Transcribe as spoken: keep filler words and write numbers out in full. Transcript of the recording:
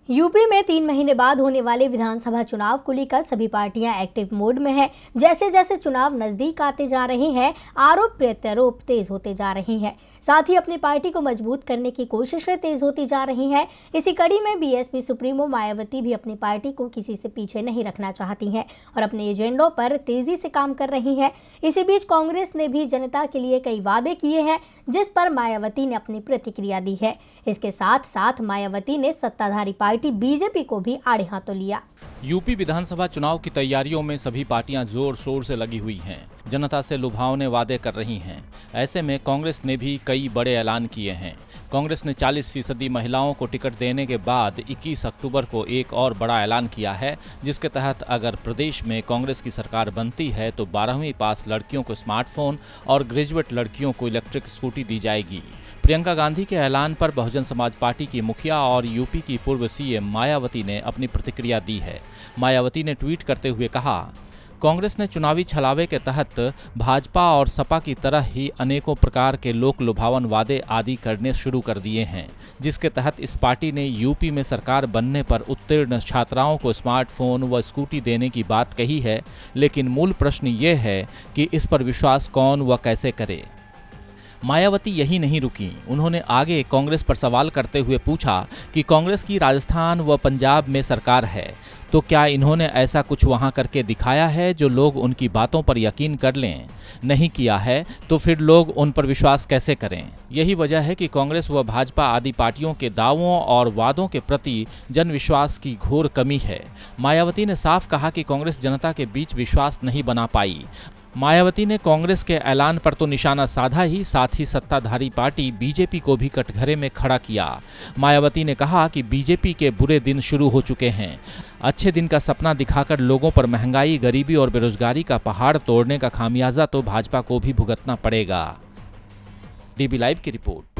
UP में तीन महीने बाद होने वाले विधानसभा चुनाव को लेकर सभी पार्टियां एक्टिव मोड में हैं। जैसे जैसे चुनाव नजदीक आते जा रहे हैं, आरोप प्रत्यारोप तेज होते जा रहे हैं। साथ ही अपनी पार्टी को मजबूत करने की कोशिशें तेज होती जा रही हैं। इसी कड़ी में बीएसपी सुप्रीमो मायावती भी अपनी पार्टी को किसी से पीछे नहीं रखना चाहती हैं और अपने एजेंडों पर तेजी से काम कर रही हैं। इसी बीच कांग्रेस ने भी जनता के लिए कई वादे किए हैं, जिस पर मायावती ने अपनी प्रतिक्रिया दी है। इसके साथ साथ मायावती ने सत्ताधारी पार्टी बीजेपी को भी आड़े हाथों लिया। यूपी विधानसभा चुनाव की तैयारियों में सभी पार्टियां जोर शोर से लगी हुई हैं, जनता से लुभावने वादे कर रही हैं। ऐसे में कांग्रेस ने भी कई बड़े ऐलान किए हैं। कांग्रेस ने चालीस फीसदी महिलाओं को टिकट देने के बाद इक्कीस अक्टूबर को एक और बड़ा ऐलान किया है, जिसके तहत अगर प्रदेश में कांग्रेस की सरकार बनती है तो बारहवीं पास लड़कियों को स्मार्टफोन और ग्रेजुएट लड़कियों को इलेक्ट्रिक स्कूटी दी जाएगी। प्रियंका गांधी के ऐलान पर बहुजन समाज पार्टी की मुखिया और यूपी की पूर्व सीएम मायावती ने अपनी प्रतिक्रिया दी है। मायावती ने ट्वीट करते हुए कहा, कांग्रेस ने चुनावी छलावे के तहत भाजपा और सपा की तरह ही अनेकों प्रकार के लोक लुभावन वादे आदि करने शुरू कर दिए हैं, जिसके तहत इस पार्टी ने यूपी में सरकार बनने पर उत्तीर्ण छात्राओं को स्मार्टफोन व स्कूटी देने की बात कही है। लेकिन मूल प्रश्न ये है कि इस पर विश्वास कौन व कैसे करे। मायावती यही नहीं रुकी, उन्होंने आगे कांग्रेस पर सवाल करते हुए पूछा कि कांग्रेस की राजस्थान व पंजाब में सरकार है, तो क्या इन्होंने ऐसा कुछ वहां करके दिखाया है जो लोग उनकी बातों पर यकीन कर लें? नहीं किया है तो फिर लोग उन पर विश्वास कैसे करें? यही वजह है कि कांग्रेस व भाजपा आदि पार्टियों के दावों और वादों के प्रति जनविश्वास की घोर कमी है। मायावती ने साफ कहा कि कांग्रेस जनता के बीच विश्वास नहीं बना पाई। मायावती ने कांग्रेस के ऐलान पर तो निशाना साधा ही, साथ ही सत्ताधारी पार्टी बीजेपी को भी कटघरे में खड़ा किया। मायावती ने कहा कि बीजेपी के बुरे दिन शुरू हो चुके हैं। अच्छे दिन का सपना दिखाकर लोगों पर महंगाई, गरीबी और बेरोजगारी का पहाड़ तोड़ने का खामियाजा तो भाजपा को भी भुगतना पड़ेगा। डीबी लाइव की रिपोर्ट।